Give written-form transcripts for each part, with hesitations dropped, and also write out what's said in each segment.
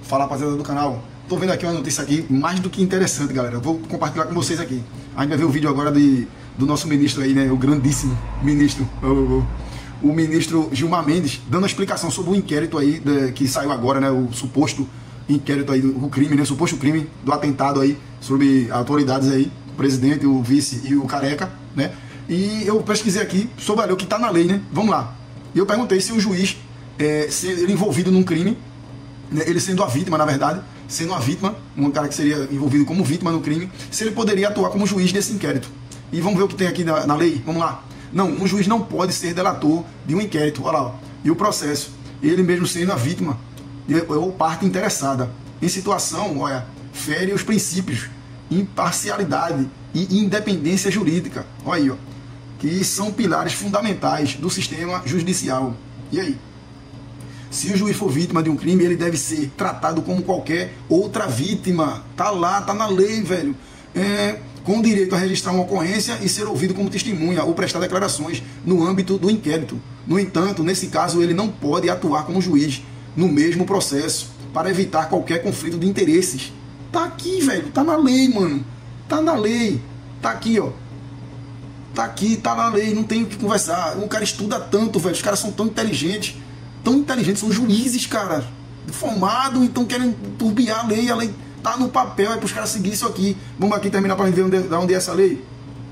Fala, rapaziada do canal. Tô vendo aqui uma notícia aqui mais do que interessante, galera. Eu vou compartilhar com vocês aqui. A gente vai ver o vídeo agora do nosso ministro aí, né? O grandíssimo ministro, o ministro Gilmar Mendes, dando uma explicação sobre o inquérito aí que saiu agora, né? O suposto inquérito aí do crime, né? O suposto crime do atentado aí sobre autoridades aí, o presidente, o vice e o Careca, né? E eu pesquisei aqui sobre o que tá na lei, né? Vamos lá. E eu perguntei se o juiz, se ele envolvido num crime, né? Ele sendo a vítima, na verdade, sendo a vítima, um cara que seria envolvido como vítima no crime, se ele poderia atuar como juiz desse inquérito. E vamos ver o que tem aqui na lei. Vamos lá. Não, um juiz não pode ser delator de um inquérito. Olha lá, ó. E o processo, ele mesmo sendo a vítima ou parte interessada em situação, olha, fere os princípios, imparcialidade e independência jurídica, olha aí, ó, que são pilares fundamentais do sistema judicial. E aí? Se o juiz for vítima de um crime, ele deve ser tratado como qualquer outra vítima. Tá lá, tá na lei, velho. Com direito a registrar uma ocorrência e ser ouvido como testemunha ou prestar declarações no âmbito do inquérito. No entanto, nesse caso, ele não pode atuar como juiz no mesmo processo para evitar qualquer conflito de interesses. Tá aqui, velho. Tá na lei, mano. Tá na lei. Tá aqui, ó. Tá aqui, tá na lei. Não tem o que conversar. O cara estuda tanto, velho. Os caras são tão inteligentes. Tão inteligentes. São juízes, cara. Formados, então querem turbiar a lei. A lei tá no papel, é para os caras seguir isso aqui. Vamos aqui terminar para ver onde é essa lei.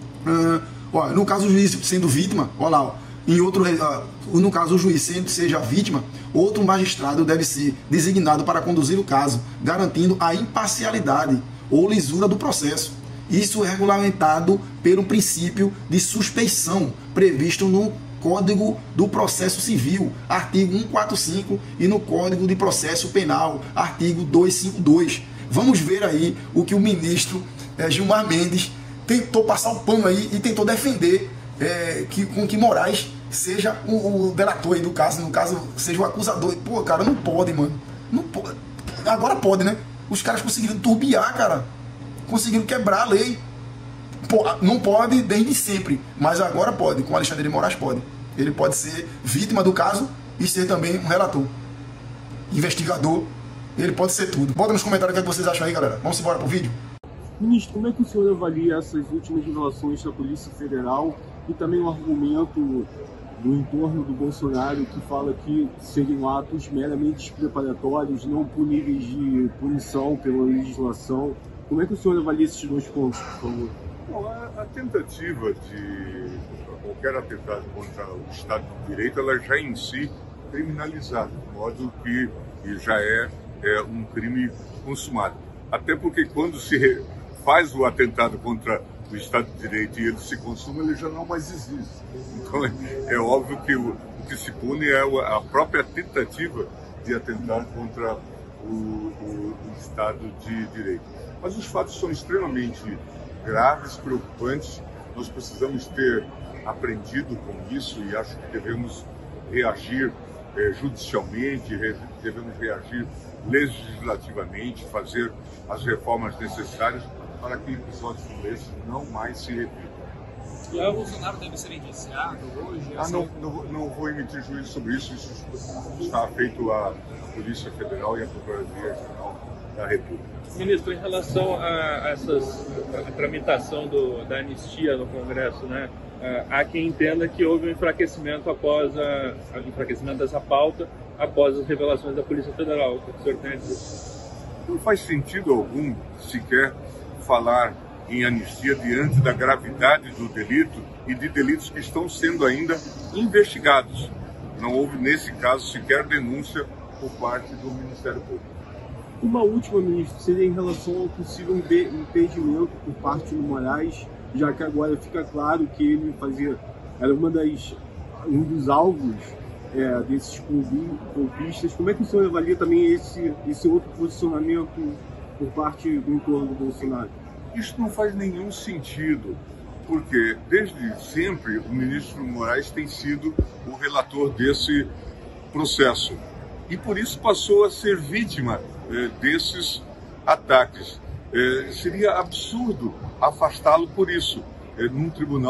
Ó, no caso, o juiz sendo vítima, olha lá, ó, no caso, o juiz seja vítima, outro magistrado deve ser designado para conduzir o caso, garantindo a imparcialidade ou lisura do processo. Isso é regulamentado pelo princípio de suspeição previsto no Código do Processo Civil, artigo 145, e no Código de Processo Penal, artigo 252. Vamos ver aí o que o ministro Gilmar Mendes tentou passar o pano aí e tentou defender com que Moraes seja o delator aí do caso, no caso, seja o acusador. Pô, cara, não pode, mano. Não pode. Agora pode, né? Os caras conseguiram turbiar, cara. Conseguiram quebrar a lei. Pô, não pode desde sempre, mas agora pode. Com Alexandre de Moraes pode. Ele pode ser vítima do caso e ser também um relator, investigador. Ele pode ser tudo. Bota nos comentários o que vocês acham aí, galera. Vamos embora pro vídeo. Ministro, como é que o senhor avalia essas últimas revelações da Polícia Federal e também o argumento do entorno do Bolsonaro que fala que seriam atos meramente preparatórios, não puníveis de punição pela legislação? Como é que o senhor avalia esses dois pontos, por favor? Bom, a tentativa de qualquer atentado contra o Estado de Direito, ela já em si criminalizada, de modo que já é um crime consumado. Até porque quando se faz o atentado contra o Estado de Direito e ele se consuma, ele já não mais existe. Então é óbvio que o que se pune é a própria tentativa de atentar contra o Estado de Direito. Mas os fatos são extremamente graves, preocupantes. Nós precisamos ter aprendido com isso e acho que devemos reagir judicialmente, devemos reagir legislativamente, fazer as reformas necessárias para que episódios como esse não mais se repitam. E o Bolsonaro deve ser indiciado hoje? Não vou emitir juízo sobre isso. Isso está feito à Polícia Federal e à Procuradoria-Geral da República. Ministro, em relação a tramitação da anistia no Congresso, né? Há quem entenda que houve um enfraquecimento enfraquecimento dessa pauta após as revelações da Polícia Federal. O que o senhor tem a dizer? Não faz sentido algum sequer falar em anistia diante da gravidade do delito e de delitos que estão sendo ainda investigados. Não houve, nesse caso, sequer denúncia por parte do Ministério Público. Uma última, ministro, seria em relação ao possível impedimento por parte do Moraes, já que agora fica claro que ele era um dos alvos desses golpistas. Como é que o senhor avalia também esse outro posicionamento por parte do entorno do Bolsonaro? Isso não faz nenhum sentido, porque desde sempre o ministro Moraes tem sido o relator desse processo e por isso passou a ser vítima desses ataques. Seria absurdo afastá-lo por isso num tribunal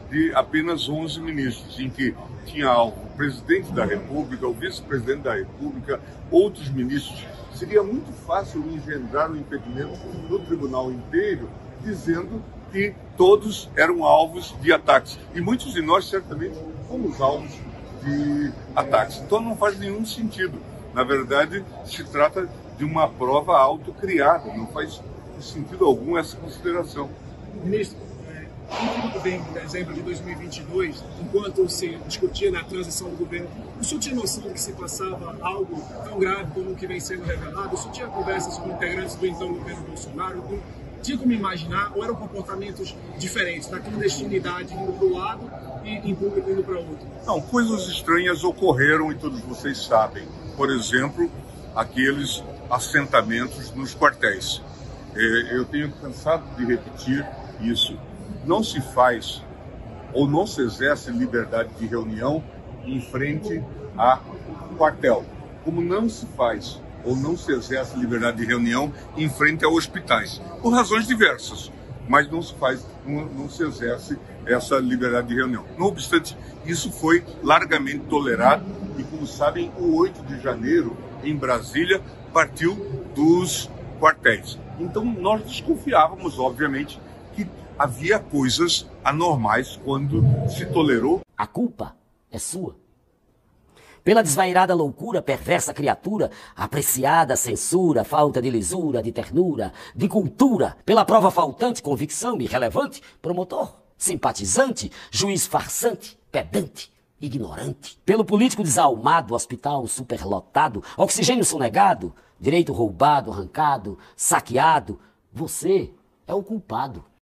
de apenas 11 ministros, em que tinha o presidente da República, o vice-presidente da República, outros ministros. Seria muito fácil engendrar um impedimento no tribunal inteiro, dizendo que todos eram alvos de ataques. E muitos de nós, certamente, fomos alvos de ataques. Então não faz nenhum sentido. Na verdade, se trata de uma prova autocriada, não faz sentido algum essa consideração. Ministro, muito bem, por exemplo, de 2022, enquanto se discutia na transição do governo, o senhor tinha noção de que se passava algo tão grave como o que vem sendo revelado? O senhor tinha conversas com integrantes do então governo Bolsonaro? Tinha como imaginar, ou eram comportamentos diferentes, da clandestinidade indo para um lado e em público indo para outro? Não, coisas estranhas ocorreram e todos vocês sabem. Por exemplo, aqueles assentamentos nos quartéis. Eu tenho cansado de repetir isso. Não se faz ou não se exerce liberdade de reunião em frente a quartel, como não se faz ou não se exerce liberdade de reunião em frente a hospitais, por razões diversas, mas não se faz, não se exerce essa liberdade de reunião. Não obstante, isso foi largamente tolerado e, como sabem, o 8 de janeiro, em Brasília, partiu dos quartéis. Então, nós desconfiávamos, obviamente, que havia coisas anormais quando se tolerou. A culpa é sua. Pela desvairada loucura, perversa criatura, apreciada censura, falta de lisura, de ternura, de cultura, pela prova faltante, convicção irrelevante, promotor, simpatizante, juiz farsante, pedante, ignorante. Pelo político desalmado, hospital superlotado, oxigênio sonegado, direito roubado, arrancado, saqueado, você é o culpado.